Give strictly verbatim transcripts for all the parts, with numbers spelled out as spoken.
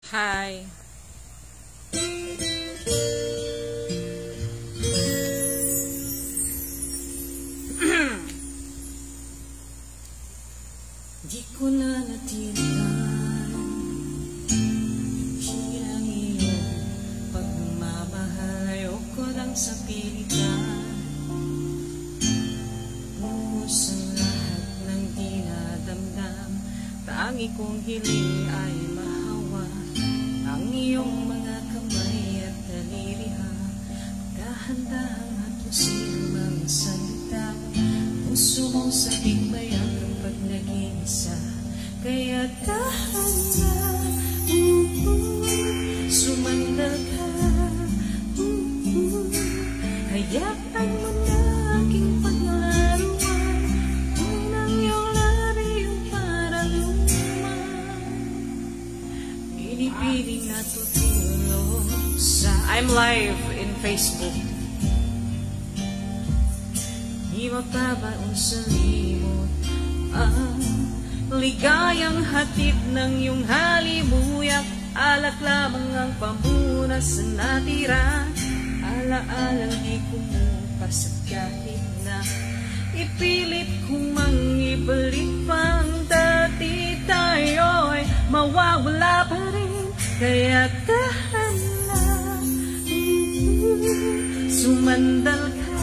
Hi. Di ko na natirihan hirang iyong pagmamahal. Ayoko lang sa pilitan lubos ang lahat ng dinadamdam. Tangi kong hiling ay mahawa ang iyong mga kamay at daliriha. Dahan-dahang hatusin ang mga salita. Puso mong sabing bayan kapag naging isa. Kaya dahan na, uh, uh, sumandal ka, uh, uh, hayaan mo na aking paglaruan. Unang iyong labi yung parang luman, pinipiling natutulog sa... I'm live in Facebook. Di mapabaon sa limot ang ligayang hatid ng iyong halimuyak. Alak lamang ang pamunas na natira. Ala-alang di kumupas at kahit na ipilit kong mangibalik pang dati, tayo'y mawawala pa rin. Kaya dahan na, sumandal ka,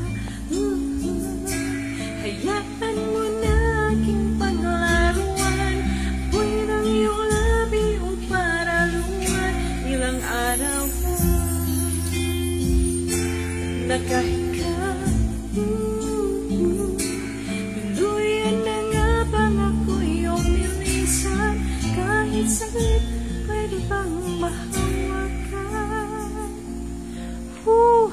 hayaan mo na aking paglaruan. Ako'y ng iyong labi o paraluan. Ilang araw na nakahiga, tuluyan na nga bang ako iyong nilisan. Kahit saglit, pwede bang mahawakan? Whew.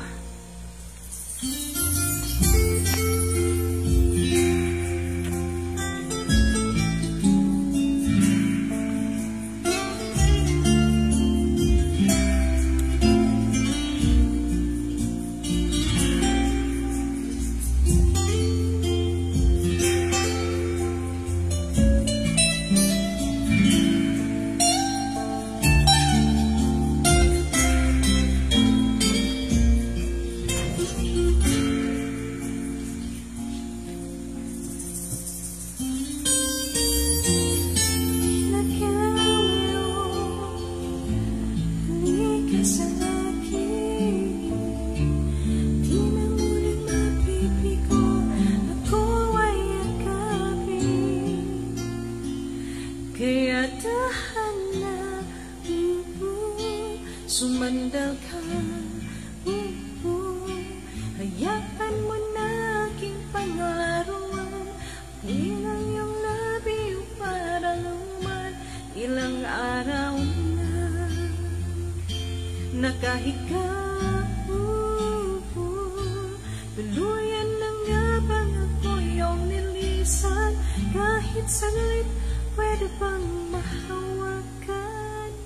Kaya dahan na, uh, uh, sumandal ka, uh, uh, hayaan mo na aking panglaruan. Ilang iyong labi o paraluman. Ilang araw na nakahiga, uh, uh, tuluyan na nga bang ako iyong nilisan. Kahit saglit, pwede bang mahawakan?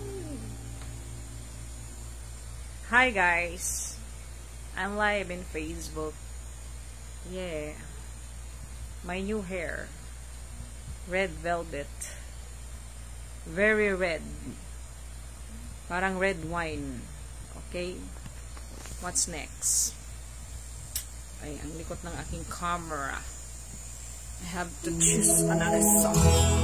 Hi guys. I'm live in Facebook. Yeah. My new hair. Red velvet. Very red. Parang red wine. Okay? What's next? Ay, ang likot ng aking camera. I have to choose another song.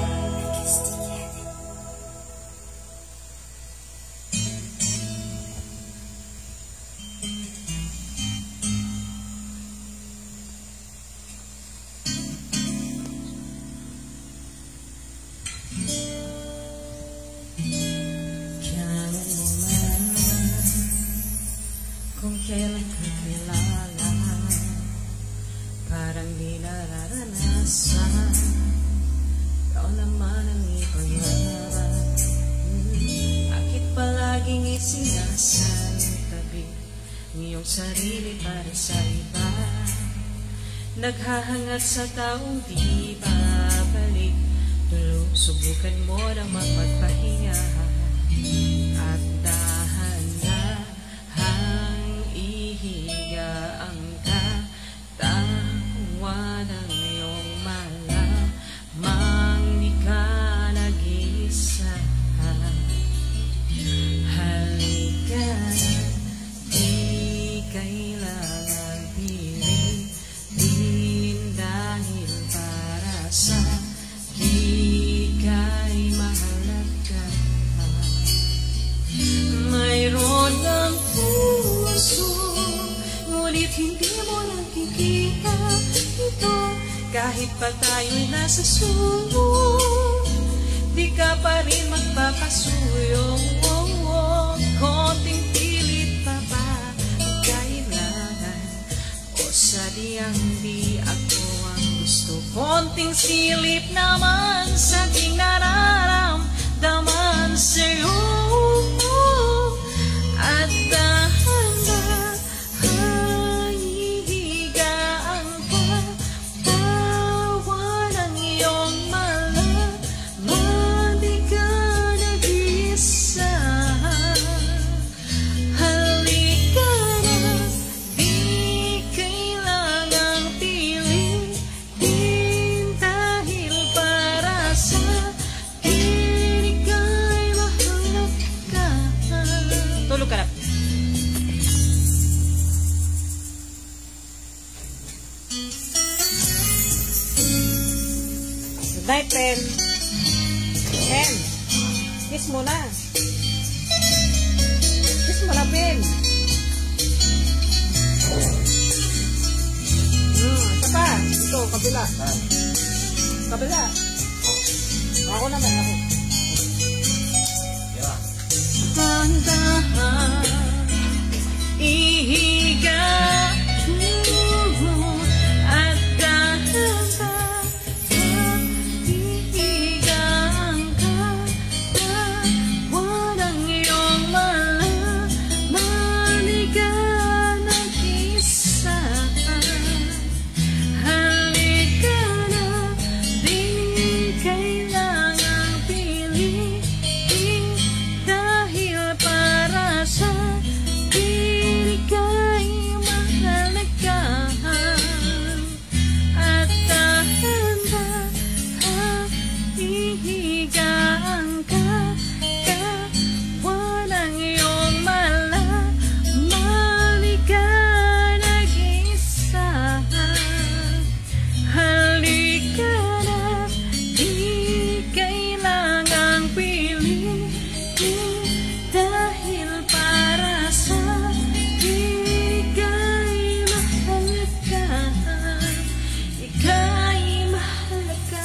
Kung kailan ka kilala, parang di nararanasan. Ikaw naman ang ipangarap. Bakit palaging isinasantabi ang iyong sarili para sa iba? Naghahangad sa taong di babalik. Tulo, subukan mo na magpagpahinga. At dahan-dahang ihiga ang katawan ng iyong malamang di ka nag-isa. Kahit pa tayo'y nasa sulong, di ka pa rin magpapasuyong. Oh, oh. Konting pilit pa ba ang kailangan, o sadyang di ako ang gusto? Konting silip naman sa aking nararamdaman sa'yo. At dahan-dahan hihigaan ka, bawa ng iyong malaman, di ka nag-isa. Halika na, di kailangang pilitin, dahil para sa akin ika'y mahalaga. Tulog ka na. Good night, Pen. Pen. Kiss mo na. Kiss mo na, Pen. Hmm, isa pa. Ito, kabila. Kabila. Ako naman, ako. Dahan-dahan ihiga mo, at dahan-dahan ihigaan ka, bawa ng iyong malaman, di ka nag-isa. Halika na, di kailangang pilitin, dahil para sa akin ika'y mahalaga. At dahan-dahan hihigaan ka, bawa ng iyong malaman, di ka nag-isa. Halika na, di kailangang pilitin, dahil para sa akin ika'y mahalaga. Ika'y mahalaga.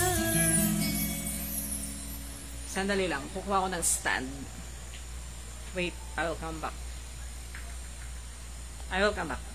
Sandali lang. Kukuha ko ng stand. Wait, I will come back. I will come back.